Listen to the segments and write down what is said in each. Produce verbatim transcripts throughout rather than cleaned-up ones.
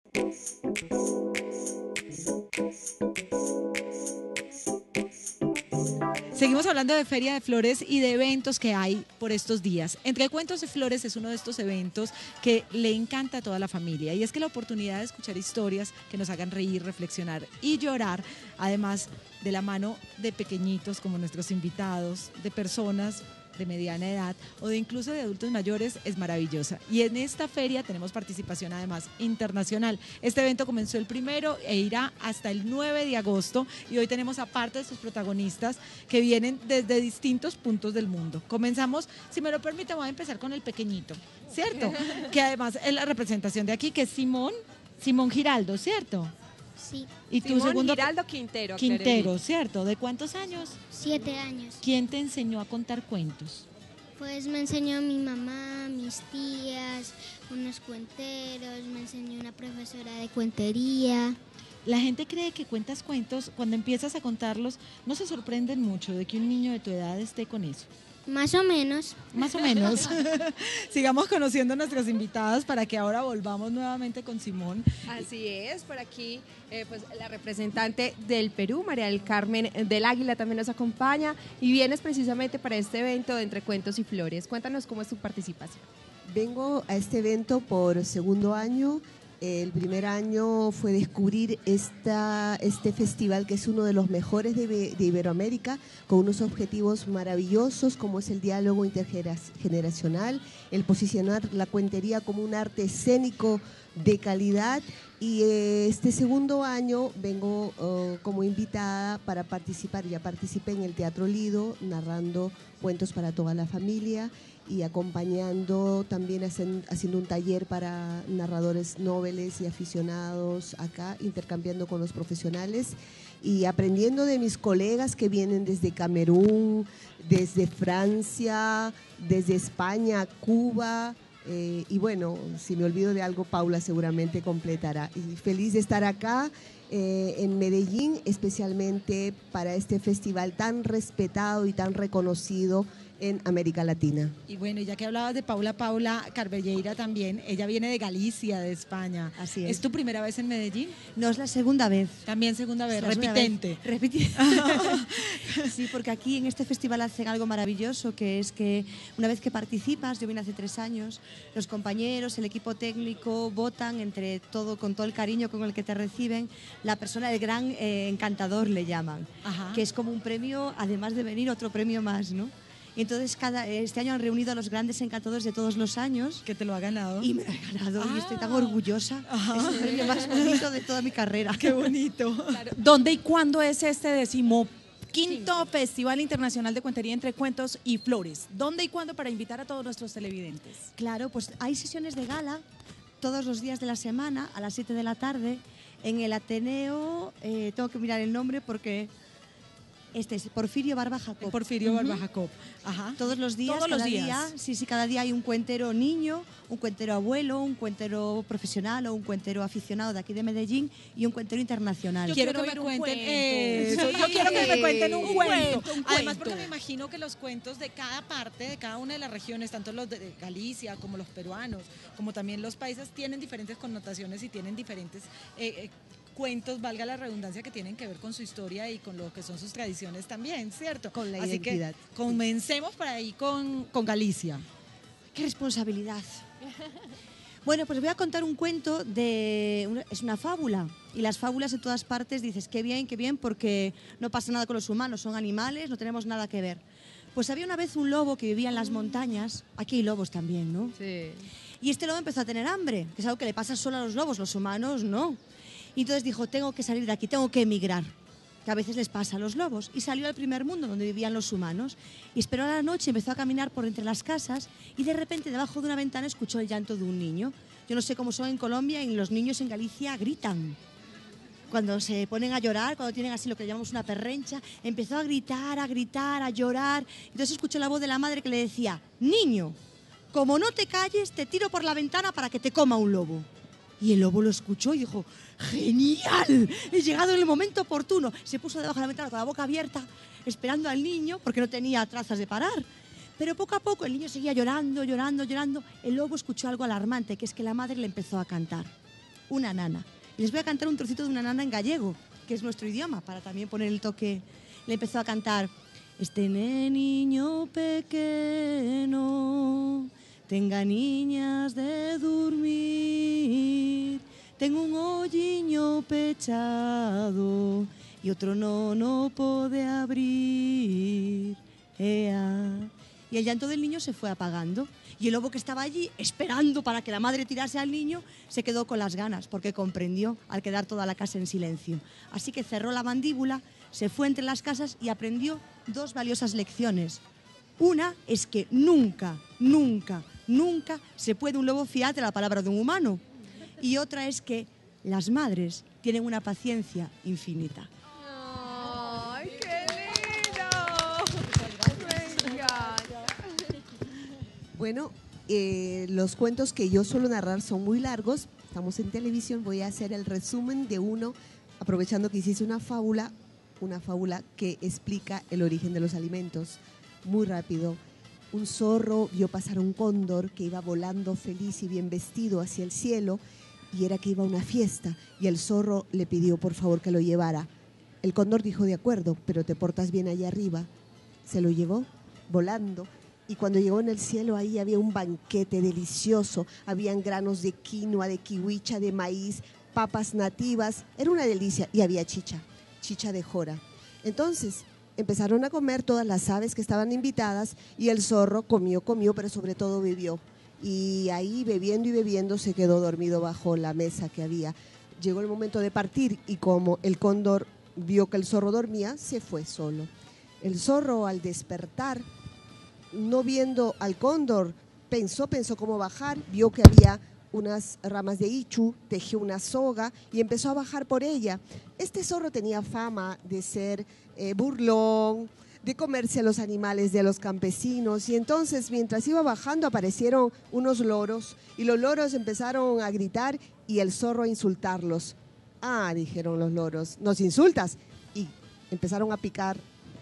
Seguimos hablando de Feria de Flores y de eventos que hay por estos días. Entre Cuentos y Flores es uno de estos eventos que le encanta a toda la familia, y es que la oportunidad de escuchar historias que nos hagan reír, reflexionar y llorar, además de la mano de pequeñitos como nuestros invitados, de personas de mediana edad o de incluso de adultos mayores, es maravillosa. Y en esta feria tenemos participación además internacional. Este evento comenzó el primero e irá hasta el nueve de agosto, y hoy tenemos aparte de sus protagonistas que vienen desde distintos puntos del mundo. Comenzamos, si me lo permite, voy a empezar con el pequeñito, ¿cierto? Que además es la representación de aquí, que es Simón, Simón Giraldo, ¿cierto? Sí. Y tu Simón segundo Giraldo Quintero. Quintero, ¿cierto? ¿De cuántos años? Siete años. ¿Quién te enseñó a contar cuentos? Pues me enseñó mi mamá, mis tías, unos cuenteros, me enseñó una profesora de cuentería. La gente cree que cuentas cuentos, cuando empiezas a contarlos, no se sorprenden mucho de que un niño de tu edad esté con eso. Más o menos. Más o menos. Sigamos conociendo a nuestras invitadas para que ahora volvamos nuevamente con Simón. Así es, por aquí eh, pues la representante del Perú, María del Carmen del Águila, también nos acompaña y vienes precisamente para este evento de Entre Cuentos y Flores. Cuéntanos cómo es tu participación. Vengo a este evento por segundo año. El primer año fue descubrir esta, este festival, que es uno de los mejores de, de Iberoamérica, con unos objetivos maravillosos como es el diálogo intergeneracional, el posicionar la cuentería como un arte escénico de calidad. Y eh, este segundo año vengo uh, como invitada para participar. Ya participé en el Teatro Lido narrando cuentos para toda la familia y acompañando también hacen, haciendo un taller para narradores noveles y aficionados acá, intercambiando con los profesionales y aprendiendo de mis colegas que vienen desde Camerún, desde Francia, desde España, Cuba. Eh, y bueno, si me olvido de algo, Paula seguramente completará. Y feliz de estar acá eh, en Medellín, especialmente para este festival tan respetado y tan reconocido en América Latina. Y bueno, ya que hablabas de Paula, Paula Carbelleira también, ella viene de Galicia, de España. Así es. ¿Es tu primera vez en Medellín? No, es la segunda vez. También segunda vez, La segunda repitente. vez. Repitente. Sí, porque aquí en este festival hacen algo maravilloso, que es que una vez que participas, yo vine hace tres años, los compañeros, el equipo técnico votan entre todo, con todo el cariño con el que te reciben, la persona, el gran eh, encantador le llaman, Ajá. que es como un premio, además de venir, otro premio más, ¿no? Entonces, cada, este año han reunido a los grandes encantadores de todos los años. Que te lo ha ganado. Y me lo he ganado, Ah. y estoy tan orgullosa. Ajá. Es el premio más bonito de toda mi carrera. Qué bonito. Claro. ¿Dónde y cuándo es este decimoquinto Festival Internacional de Cuentería Entre Cuentos y Flores? ¿Dónde y cuándo, para invitar a todos nuestros televidentes? Claro, pues hay sesiones de gala todos los días de la semana a las siete de la tarde en el Ateneo. Eh, tengo que mirar el nombre porque... Este es Porfirio Barba Jacob. Porfirio Ujú. Barba Jacob. Ajá. Todos los días, Todos los cada días. día, sí, sí, cada día hay un cuentero niño, un cuentero abuelo, un cuentero profesional o un cuentero aficionado de aquí de Medellín y un cuentero internacional. Yo Quiero quiero, que que me me cuenten cuenten eso. eso. Yo quiero que me cuenten un, Un cuento. cuento, un Además, cuento. porque me imagino que los cuentos de cada parte, de cada una de las regiones, tanto los de Galicia como los peruanos, como también los paisas, tienen diferentes connotaciones y tienen diferentes eh, eh, cuentos, valga la redundancia, que tienen que ver con su historia y con lo que son sus tradiciones también, ¿cierto? Con la Así identidad. que comencemos por ahí con, con Galicia. ¡Qué responsabilidad! Bueno, pues voy a contar un cuento de... Una, es una fábula. Y las fábulas en todas partes dices, qué bien, qué bien, porque no pasa nada con los humanos, son animales, no tenemos nada que ver. Pues había una vez un lobo que vivía en las montañas. Aquí hay lobos también, ¿no? Sí. Y este lobo empezó a tener hambre, que es algo que le pasa solo a los lobos, los humanos no. Y entonces dijo, tengo que salir de aquí, tengo que emigrar, que a veces les pasa a los lobos. Y salió al primer mundo, donde vivían los humanos. Y esperó a la noche, empezó a caminar por entre las casas y de repente debajo de una ventana escuchó el llanto de un niño. Yo no sé cómo son en Colombia, y los niños en Galicia gritan. Cuando se ponen a llorar, cuando tienen así lo que llamamos una perrencha, empezó a gritar, a gritar, a llorar. Entonces escuchó la voz de la madre que le decía, niño, como no te calles, te tiro por la ventana para que te coma un lobo. Y el lobo lo escuchó y dijo, ¡genial! He llegado en el momento oportuno. Se puso debajo de la ventana con la boca abierta, esperando al niño, porque no tenía trazas de parar. Pero poco a poco el niño seguía llorando, llorando, llorando. El lobo escuchó algo alarmante, que es que la madre le empezó a cantar. una nana. Y les voy a cantar un trocito de una nana en gallego, que es nuestro idioma, para también poner el toque. Le empezó a cantar: este niño pequeño, tenga niñas de dormir, tengo un olliño pechado y otro no no puede abrir. Ea. Y el llanto del niño se fue apagando. Y el lobo, que estaba allí esperando para que la madre tirase al niño, se quedó con las ganas, porque comprendió al quedar toda la casa en silencio. Así que cerró la mandíbula, se fue entre las casas y aprendió dos valiosas lecciones. Una es que nunca, nunca, nunca se puede un lobo fiar de la palabra de un humano. Y otra es que las madres tienen una paciencia infinita. ¡Ay, qué lindo! Me encanta. Bueno, eh, los cuentos que yo suelo narrar son muy largos. Estamos en televisión, voy a hacer el resumen de uno, aprovechando que hiciste una fábula, una fábula que explica el origen de los alimentos. Muy rápido. Un zorro vio pasar un cóndor que iba volando feliz y bien vestido hacia el cielo, y era que iba a una fiesta, y el zorro le pidió por favor que lo llevara. El cóndor dijo: de acuerdo, pero te portas bien allá arriba. Se lo llevó volando. Y cuando llegó en el cielo, ahí había un banquete delicioso. Habían granos de quinoa, de kiwicha, de maíz, papas nativas. Era una delicia. Y había chicha, chicha de jora. Entonces empezaron a comer todas las aves que estaban invitadas, y el zorro comió, comió, pero sobre todo bebió. Y ahí, bebiendo y bebiendo, se quedó dormido bajo la mesa que había. Llegó el momento de partir, y como el cóndor vio que el zorro dormía, se fue solo. El zorro, al despertar, no viendo al cóndor, pensó, pensó cómo bajar, vio que había unas ramas de ichu, tejió una soga y empezó a bajar por ella. Este zorro tenía fama de ser eh, burlón, de comerse a los animales de los campesinos, y entonces mientras iba bajando aparecieron unos loros, y los loros empezaron a gritar y el zorro a insultarlos. Ah, dijeron los loros, ¿nos insultas? Y empezaron a picar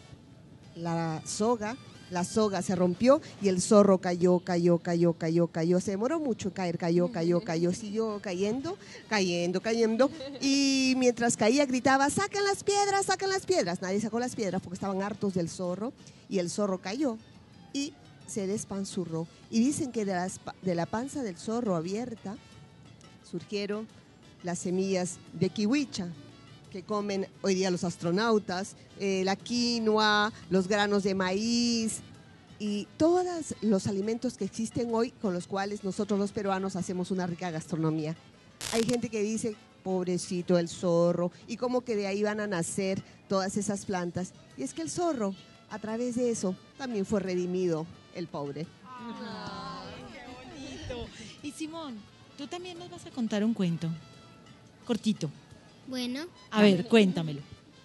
la soga. La soga se rompió y el zorro cayó, cayó, cayó, cayó, cayó. Se demoró mucho en caer, cayó, cayó, cayó. Siguió cayendo, cayendo, cayendo. Y mientras caía gritaba: saquen las piedras, saquen las piedras. Nadie sacó las piedras porque estaban hartos del zorro. Y el zorro cayó y se despanzurró. Y dicen que de, las, de la panza del zorro abierta surgieron las semillas de kiwicha, que comen hoy día los astronautas, eh, la quinoa, los granos de maíz y todos los alimentos que existen hoy, con los cuales nosotros los peruanos hacemos una rica gastronomía. Hay gente que dice: pobrecito el zorro, y como que de ahí van a nacer todas esas plantas. Y es que el zorro, a través de eso, también fue redimido, el pobre. Ay, qué bonito. Y Simón, tú también nos vas a contar un cuento cortito. Bueno, A ver, cuéntamelo.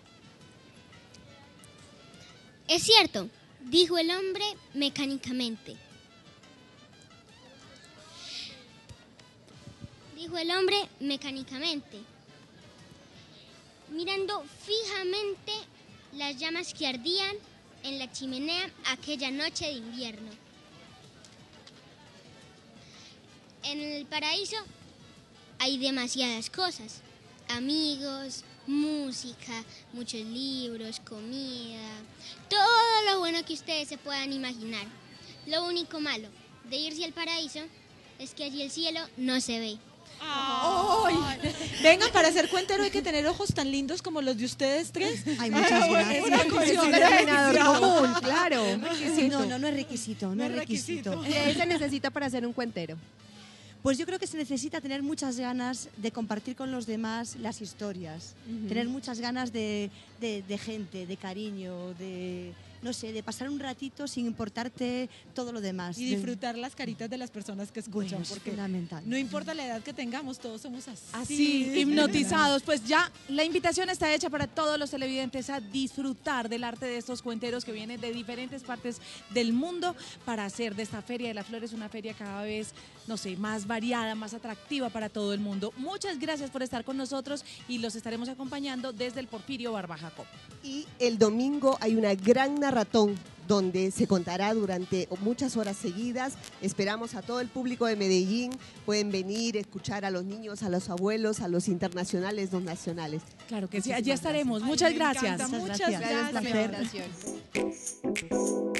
es cierto, dijo el hombre mecánicamente. Dijo el hombre mecánicamente, mirando fijamente las llamas que ardían en la chimenea aquella noche de invierno. En el paraíso hay demasiadas cosas: amigos, música, muchos libros, comida, todo lo bueno que ustedes se puedan imaginar. Lo único malo de irse al paraíso es que allí el cielo no se ve. Ay. Vengan, para ser cuentero hay que tener ojos tan lindos como los de ustedes tres. Ay, muchas gracias. Es una Es un condición denominador requisito. común, claro. No, no, no es requisito, no, No es es requisito. requisito. ¿Qué se necesita para ser un cuentero? Pues yo creo que se necesita tener muchas ganas de compartir con los demás las historias, Ujú. tener muchas ganas de, de- de gente, de cariño, de, no sé, de pasar un ratito sin importarte todo lo demás. Y De- disfrutar las caritas de las personas que escuchan, Bueno, es porque fundamental. no importa la edad que tengamos, todos somos así. Así, hipnotizados. Pues ya la invitación está hecha para todos los televidentes a disfrutar del arte de estos cuenteros que vienen de diferentes partes del mundo para hacer de esta Feria de las Flores una feria cada vez, no sé, más variada, más atractiva para todo el mundo. Muchas gracias por estar con nosotros y los estaremos acompañando desde el Porfirio Barbajacó. Y el domingo hay una gran narración maratón donde se contará durante muchas horas seguidas. Esperamos a todo el público de Medellín. Pueden venir, escuchar a los niños, a los abuelos, a los internacionales, los nacionales. Claro que sí, allí estaremos. Muchas Ay, me gracias. encanta, Muchas Muchas gracias. gracias. Gracias por la invitación.